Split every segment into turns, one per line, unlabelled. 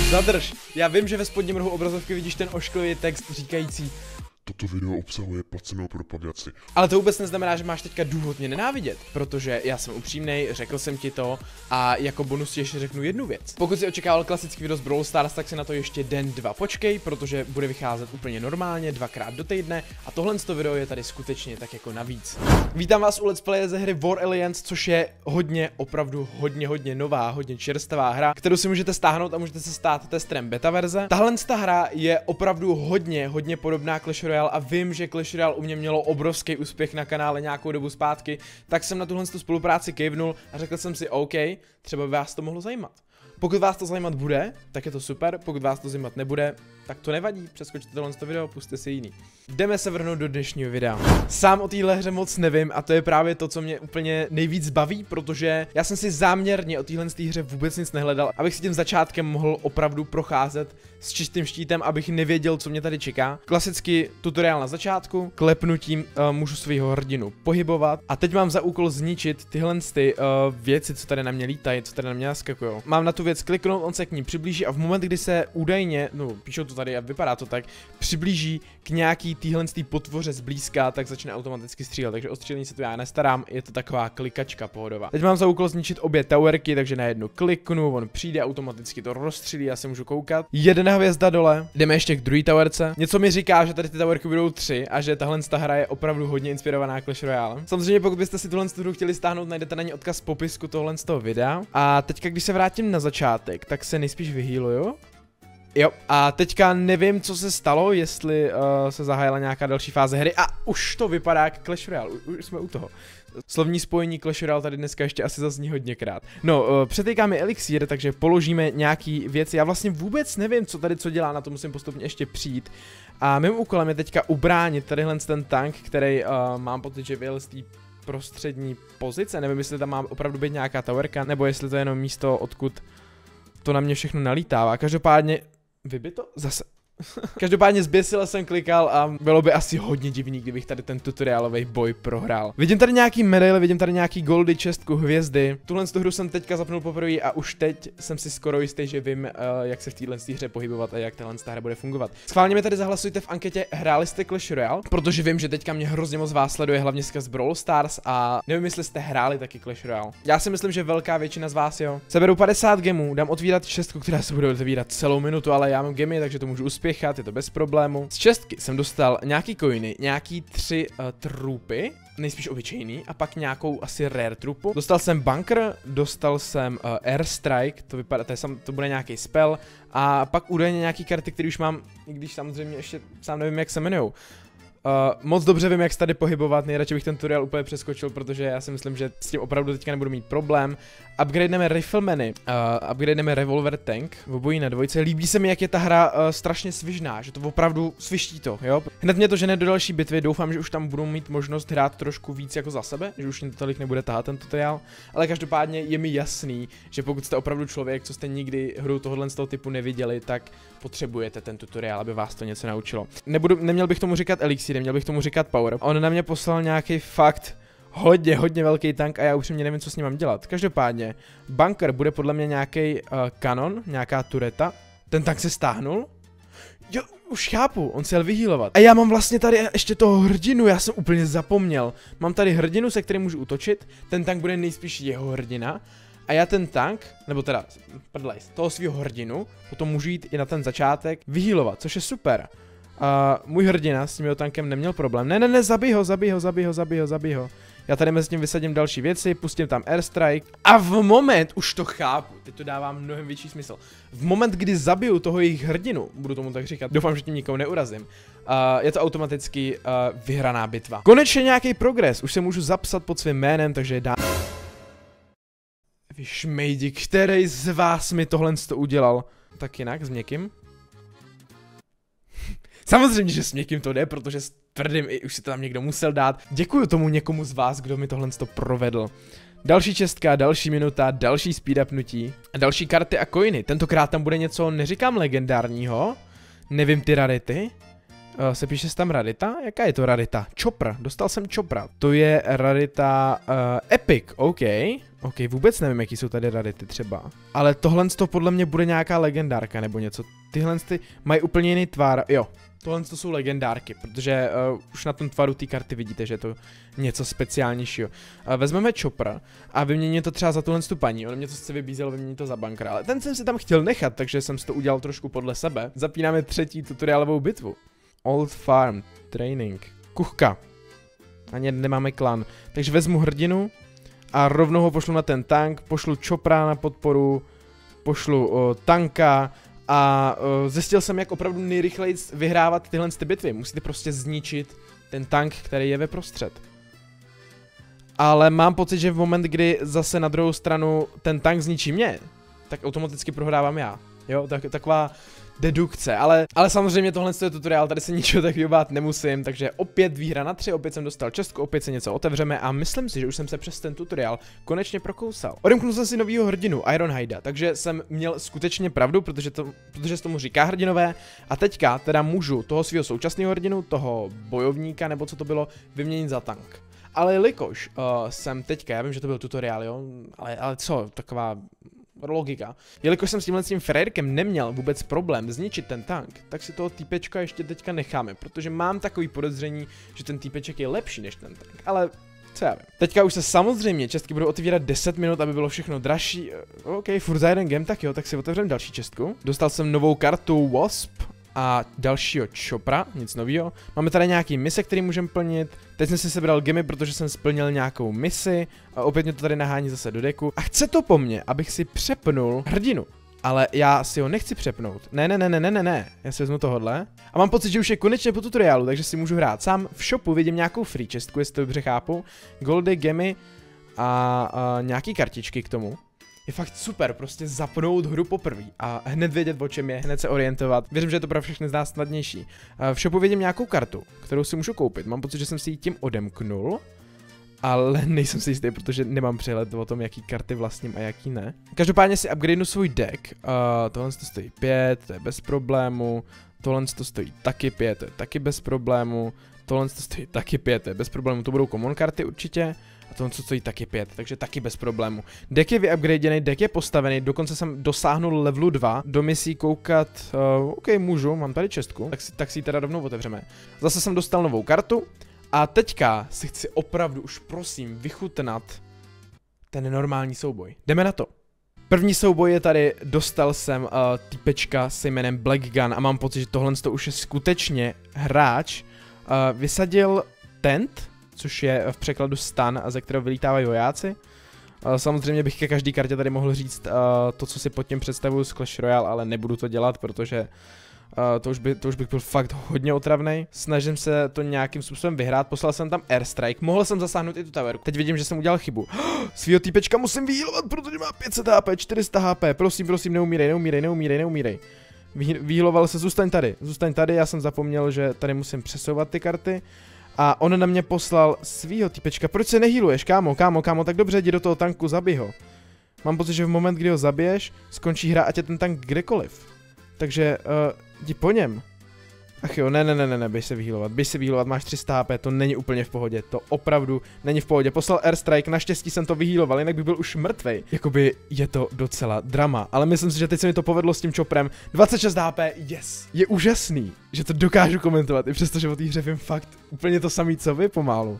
Zadrž. Já vím, že ve spodním rohu obrazovky vidíš ten ošklivý text říkající:
toto video obsahuje placenou propagaci.
Ale to vůbec neznamená, že máš teďka důvod mě nenávidět, protože já jsem upřímnej, řekl jsem ti to a jako bonus ti ještě řeknu jednu věc. Pokud si očekával klasický video z Brawl Stars, tak si na to ještě den, dva počkej, protože bude vycházet úplně normálně, dvakrát do týdne a tohle video je tady skutečně tak jako navíc. Vítám vás u Let's Play ze hry War Alliance, což je opravdu hodně nová, hodně čerstvá hra, kterou si můžete stáhnout a můžete se stát testrem beta verze. Tahle hra je opravdu hodně podobná Clash Royale a vím, že Clash Royale u mě mělo obrovský úspěch na kanále nějakou dobu zpátky, tak jsem na tuhle spolupráci kejvnul a řekl jsem si OK, třeba by vás to mohlo zajímat. Pokud vás to zajímat bude, tak je to super, pokud vás to zajímat nebude, tak to nevadí, přeskočte tohle video, pusťte si jiný. Jdeme se vrhnout do dnešního videa. Sám o téhle hře moc nevím a to je právě to, co mě úplně nejvíc baví, protože já jsem si záměrně o téhle hře vůbec nic nehledal, abych si tím začátkem mohl opravdu procházet s čistým štítem, abych nevěděl, co mě tady čeká. Klasicky tutoriál na začátku, klepnutím můžu svého hrdinu pohybovat a teď mám za úkol zničit tyhle věci, co tady na mě lítají, co tady na mě naskakují. Mám na tu věc kliknout, on se k ní přiblíží a v moment, kdy se údajně, no píšou to tady a vypadá to tak, přiblíží k nějaký téhle potvoře zblízka, tak začne automaticky střílet, takže o střílení se to já nestarám, je to taková klikačka pohodová. Teď mám za úkol zničit obě towerky, takže na jednu kliknu, on přijde, automaticky to rozstřílí, já se můžu koukat. Jedna hvězda dole, jdeme ještě k druhé towerce. Něco mi říká, že tady ty towerky budou 3 a že tahle hra je opravdu hodně inspirovaná Clash Royale. Samozřejmě pokud byste si tuhle hru chtěli stáhnout, najdete na ní odkaz v popisku tohle z toho videa. A teďka když se vrátím na začátek, tak se nejspíš vyhýluju. Jo, a teďka nevím, co se stalo, jestli se zahájila nějaká další fáze hry a už to vypadá jak Clash Royale, už jsme u toho. Slovní spojení Clash Royale tady dneska ještě asi zazní hodněkrát. No, přetejkáme elixír, takže položíme nějaký věci, já vlastně vůbec nevím, co tady co dělá, na to musím postupně ještě přijít. A mým úkolem je teďka ubránit tadyhle ten tank, který mám pocit, že vyjel z té prostřední pozice, nevím, jestli tam má opravdu být nějaká towerka, nebo jestli to je jenom místo, odkud to na mě všechno nalítává. Každopádně vybito? Zase. Každopádně zběsile jsem klikal a bylo by asi hodně divný, kdybych tady ten tutoriálový boj prohrál. Vidím tady nějaký medaile, vidím tady nějaký goldy, čestku, hvězdy. Tuhle hru jsem teďka zapnul poprvé a už teď jsem si skoro jistý, že vím, jak se v téhle hře pohybovat a jak tahle hra bude fungovat. Schválně mi tady zahlasujte v anketě, hráli jste Clash Royale, protože vím, že teďka mě hrozně moc vás sleduje, hlavně z Brawl Stars a nevím, jestli jste hráli taky Clash Royale. Já si myslím, že velká většina z vás jo. Seberu 50 gemů, dám otvírat čestku, která se bude otevírat celou minutu, ale já mám gemy, takže to můžu uspěchat, je to bez problému. Z čestky jsem dostal nějaký coiny, nějaký 3 trupy, nejspíš obyčejný, a pak nějakou asi rare trupu. Dostal jsem bunker, dostal jsem airstrike, to vypadá, to bude nějaký spell, a pak údajně nějaký karty, které už mám, i když samozřejmě ještě sám nevím, jak se jmenujou. Moc dobře vím, jak se tady pohybovat, nejradši bych ten tutoriál úplně přeskočil, protože já si myslím, že s tím opravdu teďka nebudu mít problém. Upgradeneme riflemany, upgradeneme revolver tank, v obojí na dvojce. Líbí se mi, jak je ta hra strašně svižná, že to opravdu sviští to, jo. Hned mě to žene do další bitvy, doufám, že už tam budu mít možnost hrát trošku víc jako za sebe, že už mě to tolik nebude tahat ten tutoriál, ale každopádně je mi jasný, že pokud jste opravdu člověk, co jste nikdy hru tohohle z toho typu neviděli, tak potřebujete ten tutoriál, aby vás to něco naučilo. Neměl bych tomu říkat elixír, měl bych tomu říkat power. On na mě poslal nějaký fakt hodně velký tank a já upřímně nevím, co s ním mám dělat. Každopádně, bunker bude podle mě nějaký kanon, nějaká tureta. Ten tank se stáhnul. Jo, už chápu, on se jel vyhýlovat. A já mám vlastně tady ještě toho hrdinu, já jsem úplně zapomněl. Mám tady hrdinu, se kterým můžu útočit, ten tank bude nejspíš jeho hrdina. A já ten tank, nebo teda, toho svého hrdinu, potom můžu jít i na ten začátek vyhýlovat, což je super. Můj hrdina s tím jeho tankem neměl problém. Ne, zabij ho. Já tady mezi tím vysadím další věci, pustím tam airstrike a v moment, už to chápu, teď to dává mnohem větší smysl. V moment, kdy zabiju toho jejich hrdinu, budu tomu tak říkat, doufám, že tím nikoho neurazím, je to automaticky vyhraná bitva. Konečně nějaký progres, už se můžu zapsat pod svým jménem, takže dá... Vy šmejdi, který z vás mi tohle udělal? Tak jinak, s měkkým. Samozřejmě, že s někým to jde, protože s tvrdým i už si to tam někdo musel dát. Děkuju tomu někomu z vás, kdo mi tohle provedl. Další čestka, další minuta, další speed upnutí, další karty a coiny. Tentokrát tam bude něco, neříkám legendárního, nevím ty rarity. Se píše se tam rarita? Jaká je to rarita? Chopra, dostal jsem Chopra. To je rarita Epic, OK. OK, vůbec nevím, jaký jsou tady rarity třeba. Ale tohle to podle mě bude nějaká legendárka nebo něco. Tyhle mají úplně jiný tvar, jo. Tohle to jsou legendárky, protože už na tom tvaru té karty vidíte, že je to něco speciálnějšího. Vezmeme Chopra a vyměním to třeba za tuhle paní. On mě to sice vybízel, vyměním to za bankra, ale ten jsem si tam chtěl nechat, takže jsem si to udělal trošku podle sebe. Zapínáme třetí tutoriálovou bitvu. Old Farm, Training, kuchka. Ani nemáme klan. Takže vezmu hrdinu a rovnou ho pošlu na ten tank, pošlu Chopra na podporu, pošlu tanka a zjistil jsem, jak opravdu nejrychleji vyhrávat tyhle bitvy. Musíte prostě zničit ten tank, který je ve prostřed. Ale mám pocit, že v moment, kdy zase na druhou stranu ten tank zničí mě, tak automaticky prohrávám já. Jo, taková dedukce, ale samozřejmě tohle je tutoriál, tady se ničeho takového bát nemusím, takže opět výhra na 3, opět jsem dostal čestku, opět se něco otevřeme a myslím si, že už jsem se přes ten tutoriál konečně prokousal. Odemknul jsem si novýho hrdinu, Ironhida, takže jsem měl skutečně pravdu, protože se tomu říká hrdinové a teďka teda můžu toho svého současného hrdinu, toho bojovníka nebo co to bylo, vyměnit za tank. Ale jelikož jsem teďka, já vím, že to byl tutoriál, jo, ale co, taková logika. Jelikož jsem s tímhle frérkem neměl vůbec problém zničit ten tank, tak si toho týpečka ještě teďka necháme, protože mám takový podezření, že ten týpeček je lepší než ten tank, ale co já vím. Teďka už se samozřejmě čestky budou otevírat 10 minut, aby bylo všechno dražší. OK, furt za jeden game, tak jo, tak si otevřeme další čestku. Dostal jsem novou kartu Wasp a dalšího Chopra, nic novýho. Máme tady nějaký mise, který můžeme plnit. Teď jsem si sebral gemy, protože jsem splnil nějakou misi. A opět mě to tady nahání zase do deku. A chce to po mně, abych si přepnul hrdinu. Ale já si ho nechci přepnout. Ne. Já si vezmu tohodle. A mám pocit, že už je konečně po tutoriálu, takže si můžu hrát sám. V shopu vidím nějakou free čestku, jestli to dobře chápu. Goldy, gemy a nějaký kartičky k tomu. Je fakt super, prostě zapnout hru poprvé a hned vědět, o čem je, hned se orientovat. Věřím, že je to pro všechny z nás snadnější. V shopu vidím nějakou kartu, kterou si můžu koupit. Mám pocit, že jsem si ji tím odemknul, ale nejsem si jistý, protože nemám přehled o tom, jaký karty vlastním a jaký ne. Každopádně si upgradenu svůj deck. Tohle to stojí 5, to je bez problému. Tohle to stojí taky 5, to je taky bez problému. Tohle to stojí taky 5, to je bez problému. To budou common karty určitě. A tohle co stojí taky 5, takže taky bez problému. Deck je vyupgradený, deck je postavený, dokonce jsem dosáhnul levelu 2. Do misí koukat, OK, můžu, mám tady čestku, tak si ji teda rovnou otevřeme. Zase jsem dostal novou kartu a teďka si chci opravdu už prosím vychutnat ten normální souboj. Jdeme na to. První souboj je tady, dostal jsem týpečka se jménem Black Gun a mám pocit, že tohle už je skutečně hráč. Vysadil tent, což je v překladu stan, ze kterého vylítávají vojáci. Samozřejmě bych ke každý kartě tady mohl říct to, co si pod tím představuju z Clash Royale, ale nebudu to dělat, protože to už bych byl fakt hodně otravnej. Snažím se to nějakým způsobem vyhrát, poslal jsem tam airstrike, mohl jsem zasáhnout i tu taverku. Teď vidím, že jsem udělal chybu. Svýho týpečka musím vyhealovat, protože má 500 HP, 400 HP, prosím, neumírej. Vyhealoval se, zůstaň tady, já jsem zapomněl, že tady musím přesouvat ty karty. A on na mě poslal svýho týpečka, proč se nehýluješ, kámo, tak dobře, jdi do toho tanku, zabij ho. Mám pocit, že v moment, kdy ho zabiješ, skončí hra, ať je ten tank kdekoliv. Takže, jdi po něm. Ach jo, ne, běž se vyhýlovat, máš 300 HP, to není úplně v pohodě, to opravdu není v pohodě. Poslal airstrike, naštěstí jsem to vyhýloval, jinak bych byl už mrtvej. Jakoby je to docela drama, ale myslím si, že teď se mi to povedlo s tím Choprem. 26 HP, yes! Je úžasný, že to dokážu komentovat, i přesto, že o té hře vím fakt úplně to samý, co vy pomalu.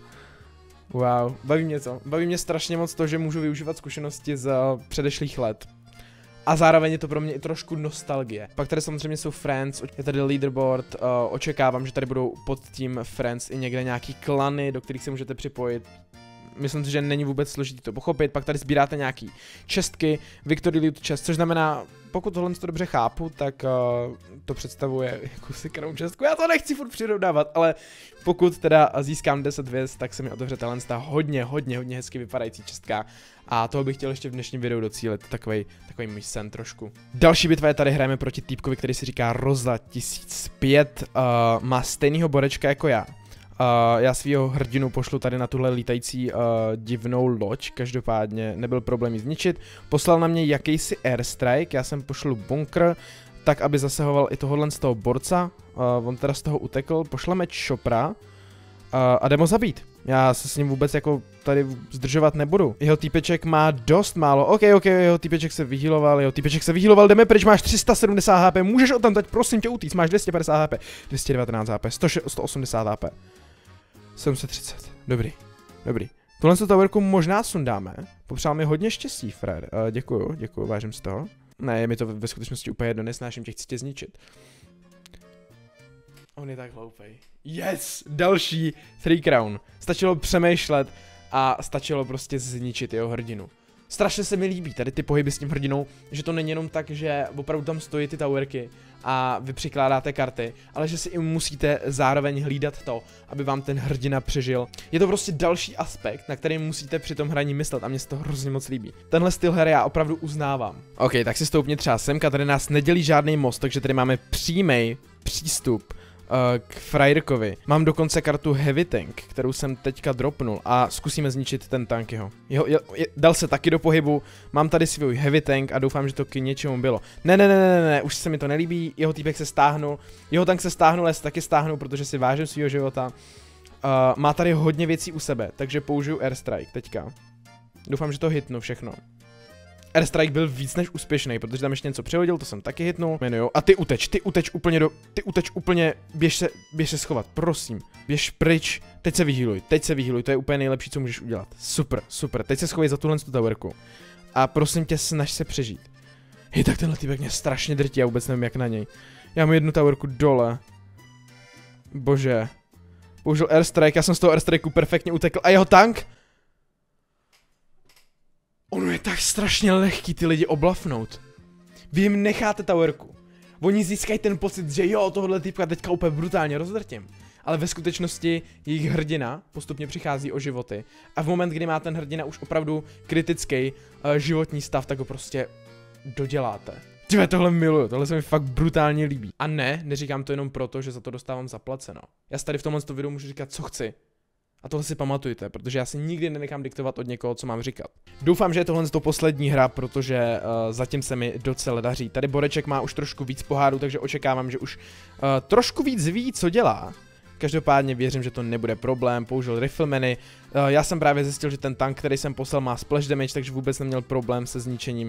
Wow, baví mě strašně moc to, že můžu využívat zkušenosti z předešlých let. A zároveň je to pro mě i trošku nostalgie. Pak tady samozřejmě jsou Friends, je tady leaderboard, očekávám, že tady budou pod tím Friends i někde nějaký klany, do kterých se můžete připojit. Myslím si, že není vůbec složitý to pochopit. Pak tady sbíráte nějaký čestky, Victory Loot chest, což znamená, pokud tohle to dobře chápu, tak to představuje jakousi kranou čestku. Já to nechci furt přirovnávat, ale pokud teda získám 10 hvězd, tak se mi otevře ta hodně hezky vypadající čestka. A toho bych chtěl ještě v dnešním videu docílit, takový můj sen trošku. Další bitva je tady, hrajeme proti týpkovi, který si říká Roza 1005, má stejného borečka jako já. Já svýho hrdinu pošlu tady na tuhle lítající divnou loď, každopádně nebyl problém ji zničit. Poslal na mě jakýsi airstrike, já jsem pošlu bunkr, tak, aby zasahoval i tohohle z toho borca. On teda z toho utekl, pošleme Chopra a jdeme ho zabít. Já se s ním vůbec jako tady zdržovat nebudu. Jeho týpeček má dost málo. OK, jeho týpeček se vyhealoval, jdeme pryč, máš 370 HP, můžeš o tam teď prosím tě utíct, máš 250 HP, 219 HP, 180 HP, 730, dobrý. Tuhle towerku možná sundáme, popřál mi hodně štěstí, Fred, děkuju, vážím z toho. Ne, je mi to ve skutečnosti úplně jedno, nesnáším tě, chci tě zničit. On je tak hloupej. Yes! Další 3 crown. Stačilo přemýšlet a stačilo prostě zničit jeho hrdinu. Strašně se mi líbí tady ty pohyby s tím hrdinou, že to není jenom tak, že opravdu tam stojí ty towerky a vy přikládáte karty, ale že si i musíte zároveň hlídat to, aby vám ten hrdina přežil. Je to prostě další aspekt, na který musíte při tom hraní myslet a mně se to hrozně moc líbí. Tenhle styl hry já opravdu uznávám. OK, tak si stoupně třeba semka, tady nás nedělí žádný most, takže tady máme přímý přístup k frajerkovi. Mám dokonce kartu Heavy Tank, kterou jsem teďka dropnul a zkusíme zničit ten tank jeho. Dal se taky do pohybu, mám tady svůj Heavy Tank a doufám, že to k něčemu bylo. Ne, už se mi to nelíbí, jeho týpek se stáhnul, jeho tank se stáhnul, já se taky stáhnu, protože si vážím svýho života. Má tady hodně věcí u sebe, takže použiju Airstrike teďka. Doufám, že to hitnu všechno. Airstrike byl víc než úspěšný, protože tam ještě něco přehodil, to jsem taky hitnul. Jmenuju. A ty uteč úplně, běž se schovat, prosím. Běž pryč, teď se vyhýluj, to je úplně nejlepší, co můžeš udělat. Super, teď se schovej za tuhle towerku. A prosím tě, snaž se přežít. Hej, tak tenhle týpek mě strašně drtí, já vůbec nevím jak na něj. Já mám jednu towerku dole. Bože. Použil Airstrike, já jsem z toho Airstrikeu perfektně utekl. A jeho tank? Ono je tak strašně lehký ty lidi oblafnout. Vy jim necháte towerku. Oni získají ten pocit, že jo, tohle týpka teďka úplně brutálně rozdrtím. Ale ve skutečnosti jejich hrdina postupně přichází o životy. A v moment, kdy má ten hrdina už opravdu kritický životní stav, tak ho prostě doděláte. Tyve, tohle miluju, tohle se mi fakt brutálně líbí. A ne, neříkám to jenom proto, že za to dostávám zaplaceno. Já si tady v tomhle videu můžu říkat, co chci. A tohle si pamatujte, protože já si nikdy nenechám diktovat od někoho, co mám říkat. Doufám, že je tohle poslední hra, protože zatím se mi docela daří. Tady Boreček má už trošku víc pohádů, takže očekávám, že už trošku víc ví, co dělá. Každopádně věřím, že to nebude problém, použil riflemany. Já jsem právě zjistil, že ten tank, který jsem poslal, má splash damage, takže vůbec neměl problém se zničením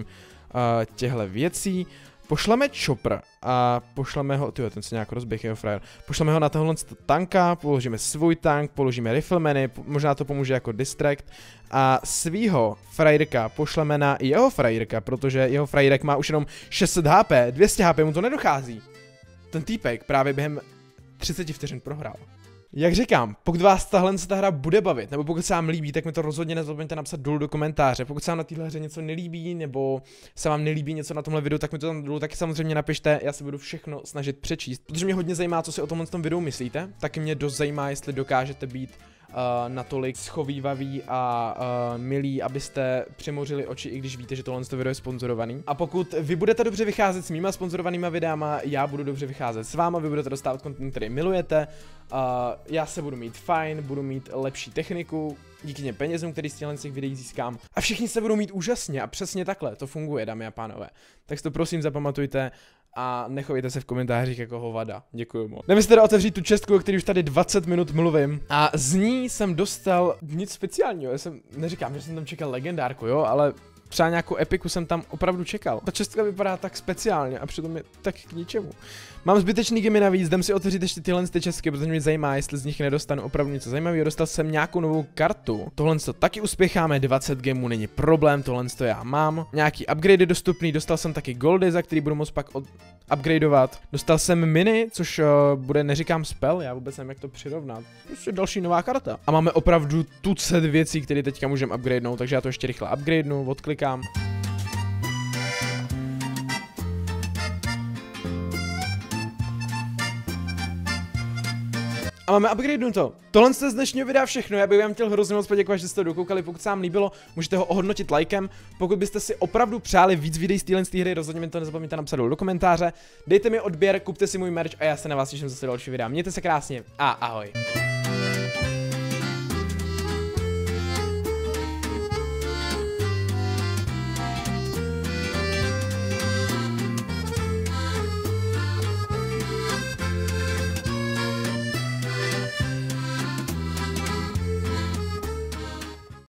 těchto věcí. Pošleme Chopper a pošleme ho, tyjo, ten se nějak rozběh, jeho frajer. Pošleme ho na tohle tanka, položíme svůj tank, položíme riflemany, možná to pomůže jako distract. A svýho frajerka pošleme na jeho frajerka, protože jeho frajerek má už jenom 600 HP, 200 HP mu to nedochází. Ten týpek právě během 30 vteřin prohrál. Jak říkám, pokud vás tahle hra bude bavit, nebo pokud se vám líbí, tak mi to rozhodně nezapomeňte napsat dolů do komentáře. Pokud se vám na téhle hře něco nelíbí, nebo se vám nelíbí něco na tomhle videu, tak mi to tam dolů taky samozřejmě napište, já se budu všechno snažit přečíst. Protože mě hodně zajímá, co si o tomhle videu myslíte, taky mě dost zajímá, jestli dokážete být natolik schovývavý a milí, abyste přemořili oči, i když víte, že tohle video je sponzorovaný. A pokud vy budete dobře vycházet s mýma sponzorovanýma videama, já budu dobře vycházet s váma, vy budete dostávat content, který milujete, já se budu mít fajn, budu mít lepší techniku, díky těm penězům, který z těch videí získám. A všichni se budou mít úžasně a přesně takhle to funguje, dámy a pánové. Tak si to prosím zapamatujte a nechovejte se v komentářích jako hovada. Děkuju moc. Jdeme si teda otevřít tu čestku, o který už tady 20 minut mluvím. A z ní jsem dostal nic speciálního. Já jsem, neříkám, že jsem tam čekal legendárku, jo, ale třeba nějakou epiku jsem tam opravdu čekal. Ta čestka vypadá tak speciálně a přitom je tak k ničemu. Mám zbytečný gemy navíc, jdem si otevřít ještě tyhle čestky, protože mě zajímá, jestli z nich nedostanu opravdu něco zajímavého. Dostal jsem nějakou novou kartu. Tohle to taky uspěcháme, 20 gemů není problém, tohle to já mám. Nějaký upgrade dostupný, dostal jsem taky goldy, za který budu moct pak upgradeovat. Dostal jsem mini, což bude, neříkám spell, já vůbec nevím, jak to přirovnat. Prostě další nová karta. A máme opravdu tucet věcí, které teďka můžeme upgradenout, takže já to ještě rychle upgradenu, odklikám. A máme upgrade to. Tohle z dnešního videa všechno, já bych vám chtěl hrozně moc poděkovat, že jste to dokoukali, pokud se vám líbilo, můžete ho ohodnotit lajkem, pokud byste si opravdu přáli víc videí z téhle hry, rozhodně mi to nezapomeňte napsat do komentáře, dejte mi odběr, kupte si můj merch a já se na vás těším zase další videa, mějte se krásně a ahoj.